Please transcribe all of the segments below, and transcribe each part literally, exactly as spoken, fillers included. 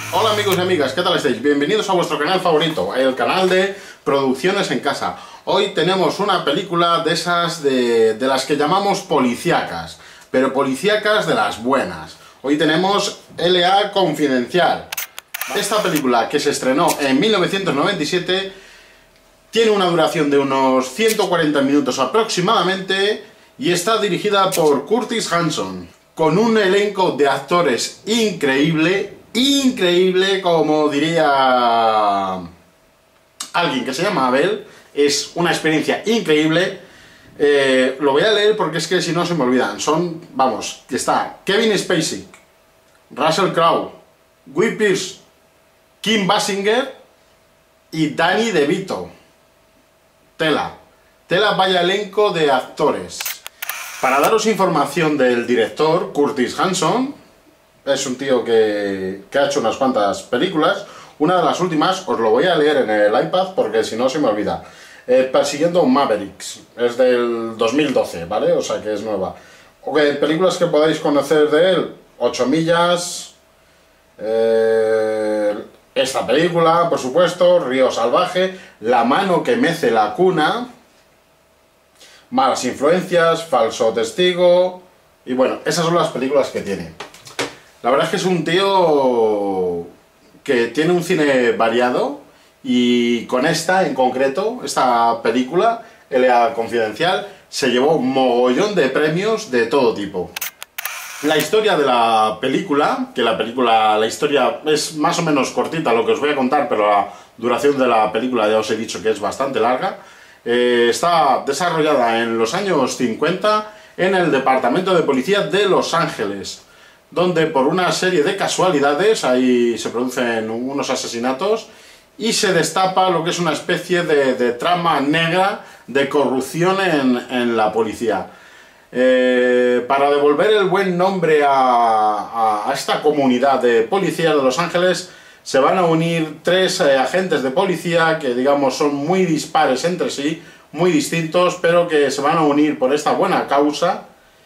Hola amigos y amigas, ¿qué tal estáis? Bienvenidos a vuestro canal favorito, el canal de Producciones en Casa. Hoy tenemos una película de esas de, de las que llamamos policíacas, pero policíacas de las buenas. Hoy tenemos L A Confidencial. Esta película, que se estrenó en mil novecientos noventa y siete, tiene una duración de unos ciento cuarenta minutos aproximadamente y está dirigida por Curtis Hanson, con un elenco de actores increíble, increíble, como diría alguien que se llama Abel. Es una experiencia increíble. Eh, lo voy a leer porque es que si no se me olvidan. Son, vamos, que está Kevin Spacey, Russell Crowe, Guy Pearce, Kim Basinger y Danny DeVito. Tela. Tela, vaya elenco de actores. Para daros información del director, Curtis Hanson, es un tío que, que ha hecho unas cuantas películas. Una de las últimas, os lo voy a leer en el iPad porque si no se me olvida. Eh, Persiguiendo Mavericks, es del dos mil doce, ¿vale? O sea que es nueva. Okay, películas que podáis conocer de él: Ocho millas, eh, esta película, por supuesto, Río Salvaje, La mano que mece la cuna, Malas influencias, Falso testigo, y bueno, esas son las películas que tiene. La verdad es que es un tío que tiene un cine variado, y con esta en concreto, esta película, L A Confidencial, se llevó un mogollón de premios de todo tipo. La historia de la película, que la película, la historia es más o menos cortita lo que os voy a contar, pero la duración de la película ya os he dicho que es bastante larga, eh, está desarrollada en los años cincuenta en el Departamento de Policía de Los Ángeles, donde por una serie de casualidades ahí se producen unos asesinatos y se destapa lo que es una especie de, de trama negra de corrupción en, en la policía. Eh, para devolver el buen nombre a, a, a esta comunidad de policías de Los Ángeles, se van a unir tres eh, agentes de policía que, digamos, son muy dispares entre sí, muy distintos, pero que se van a unir por esta buena causa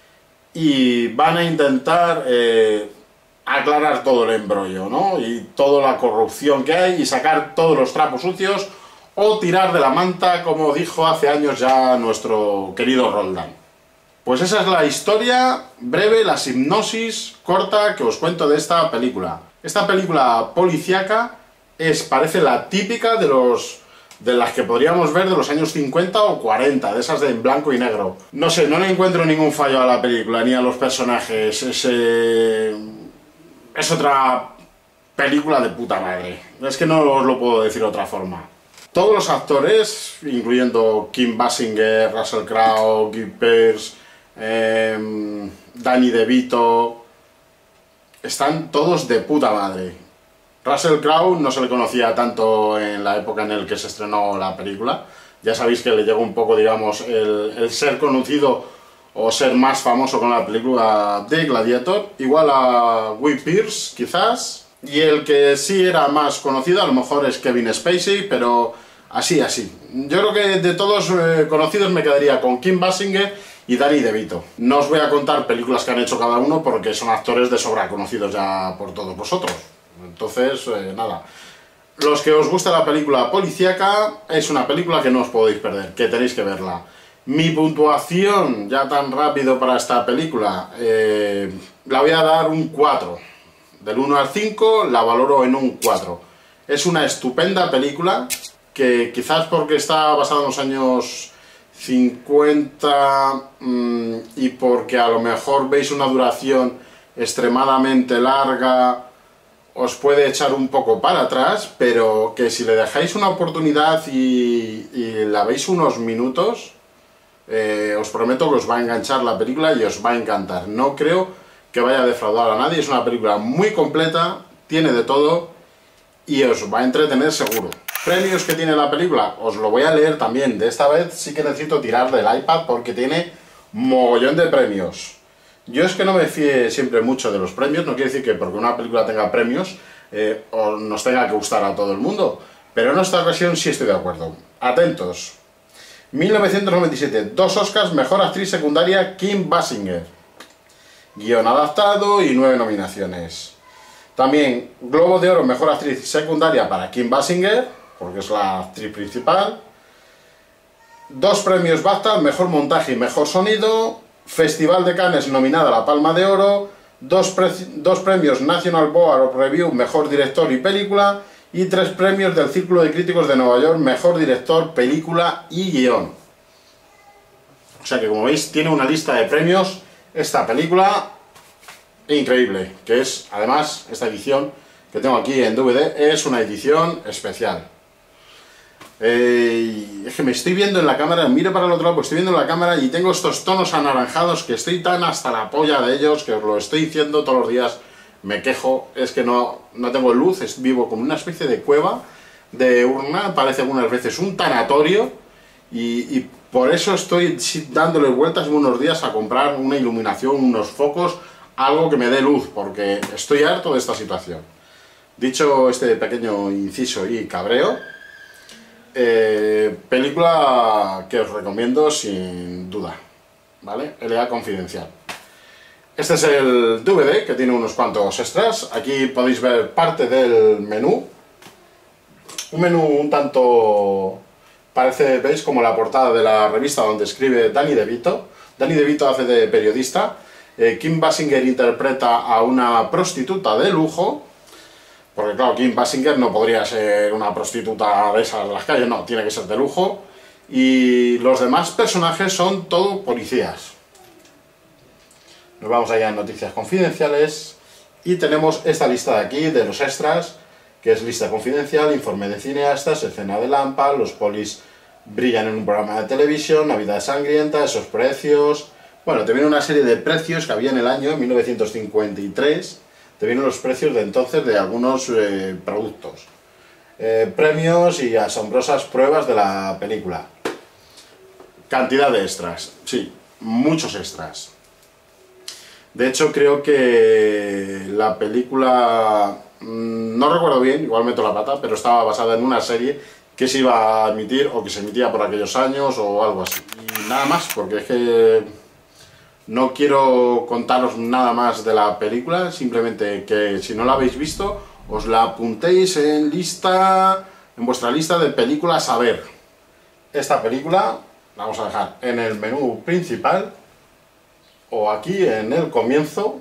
y van a intentar eh, aclarar todo el embrollo, ¿no? Y toda la corrupción que hay y sacar todos los trapos sucios o tirar de la manta, como dijo hace años ya nuestro querido Roldán. Pues esa es la historia breve, la hipnosis corta que os cuento de esta película. Esta película policíaca es, parece la típica de los de las que podríamos ver de los años cincuenta o cuarenta, de esas de en blanco y negro. No sé, no le encuentro ningún fallo a la película, ni a los personajes. Es, eh, es otra película de puta madre. Es que no os lo puedo decir de otra forma. Todos los actores, incluyendo Kim Basinger, Russell Crowe, Guy Pearce, eh, Danny DeVito, están todos de puta madre. Russell Crowe no se le conocía tanto en la época en la que se estrenó la película. Ya sabéis que le llegó un poco, digamos, el, el ser conocido o ser más famoso con la película de Gladiator. Igual a Guy Pearce, quizás. Y el que sí era más conocido a lo mejor es Kevin Spacey, pero así, así. Yo creo que de todos eh, conocidos me quedaría con Kim Basinger y Danny DeVito. No os voy a contar películas que han hecho cada uno porque son actores de sobra conocidos ya por todos vosotros. Entonces, eh, nada. Los que os gusta la película policíaca, es una película que no os podéis perder, que tenéis que verla. Mi puntuación, ya tan rápido para esta película, eh, la voy a dar un cuatro. Del uno al cinco la valoro en un cuatro. Es una estupenda película que quizás porque está basada en los años cincuenta mmm, y porque a lo mejor veis una duración extremadamente larga, os puede echar un poco para atrás, pero que si le dejáis una oportunidad y, y la veis unos minutos, eh, os prometo que os va a enganchar la película y os va a encantar. No creo que vaya a defraudar a nadie, es una película muy completa, tiene de todo y os va a entretener seguro. Premios que tiene la película, os lo voy a leer también. De esta vez sí que necesito tirar del iPad porque tiene mogollón de premios. Yo es que no me fíe siempre mucho de los premios, no quiere decir que porque una película tenga premios eh, o nos tenga que gustar a todo el mundo, pero en esta ocasión sí estoy de acuerdo. Atentos. mil novecientos noventa y siete, dos Oscars, mejor actriz secundaria Kim Basinger. Guión adaptado y nueve nominaciones. También Globo de Oro Mejor Actriz Secundaria para Kim Basinger, porque es la actriz principal. Dos premios BAFTA, Mejor Montaje y Mejor Sonido. Festival de Cannes nominada a la Palma de Oro. Dos, dos premios National Board of Review Mejor Director y Película. Y tres premios del Círculo de Críticos de Nueva York Mejor Director, Película y Guión. O sea que, como veis, tiene una lista de premios esta película increíble, que es, además, esta edición que tengo aquí en D V D, es una edición especial. Eh, es que me estoy viendo en la cámara, miro para el otro lado, pues estoy viendo en la cámara y tengo estos tonos anaranjados que estoy tan hasta la polla de ellos, que os lo estoy diciendo todos los días, me quejo, es que no, no tengo luz, es, vivo como una especie de cueva, de urna, parece algunas veces un tanatorio, y, y por eso estoy dándole vueltas unos días a comprar una iluminación, unos focos, algo que me dé luz, porque estoy harto de esta situación. Dicho este pequeño inciso y cabreo, eh, película que os recomiendo sin duda, ¿vale? L A Confidencial. Este es el D V D, que tiene unos cuantos extras. Aquí podéis ver parte del menú. Un menú un tanto... parece, veis, como la portada de la revista donde escribe Danny DeVito. Danny DeVito hace de periodista. Eh, Kim Basinger interpreta a una prostituta de lujo. Porque claro, Kim Basinger no podría ser una prostituta de esas de las calles, no, tiene que ser de lujo. Y los demás personajes son todo policías. Nos vamos allá en Noticias Confidenciales. Y tenemos esta lista de aquí, de los extras, que es lista confidencial, informe de cineastas, escena de Lampa, los polis brillan en un programa de televisión, Navidad sangrienta, esos precios... Bueno, te viene una serie de precios que había en el año mil novecientos cincuenta y tres, te vienen los precios de entonces de algunos eh, productos. Eh, premios y asombrosas pruebas de la película. Cantidad de extras, sí, muchos extras. De hecho, creo que la película... no recuerdo bien, igual meto la pata, pero estaba basada en una serie que se iba a emitir o que se emitía por aquellos años o algo así. Y nada más, porque es que no quiero contaros nada más de la película, simplemente que si no la habéis visto, os la apuntéis en lista, en vuestra lista de películas a ver. Esta película la vamos a dejar en el menú principal o aquí en el comienzo.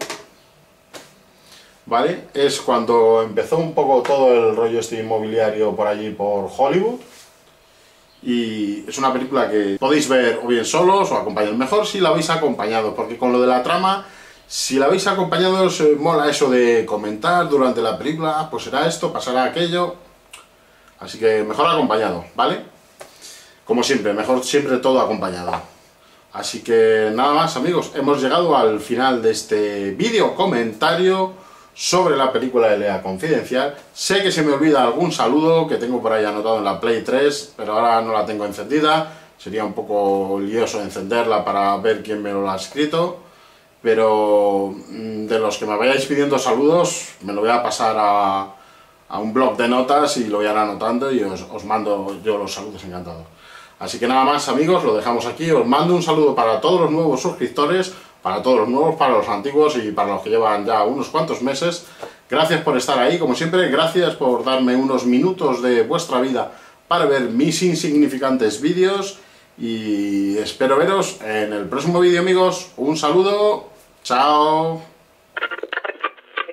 ¿Vale? Es cuando empezó un poco todo el rollo este inmobiliario por allí, por Hollywood. Y es una película que podéis ver o bien solos o acompañados. Mejor si la habéis acompañado, porque con lo de la trama, si la habéis acompañado, os mola eso de comentar durante la película, pues será esto, pasará aquello. Así que mejor acompañado, ¿vale? Como siempre, mejor siempre todo acompañado. Así que nada más, amigos, hemos llegado al final de este vídeo comentario sobre la película L A Confidencial. Sé que se me olvida algún saludo que tengo por ahí anotado en la Play tres, pero ahora no la tengo encendida. Sería un poco lioso encenderla para ver quién me lo ha escrito. Pero de los que me vayáis pidiendo saludos, me lo voy a pasar a, a un blog de notas y lo voy a ir anotando y os, os mando yo los saludos encantados. Así que nada más, amigos, lo dejamos aquí. Os mando un saludo para todos los nuevos suscriptores, para todos los nuevos, para los antiguos y para los que llevan ya unos cuantos meses. Gracias por estar ahí, como siempre, gracias por darme unos minutos de vuestra vida para ver mis insignificantes vídeos y espero veros en el próximo vídeo, amigos. Un saludo, chao.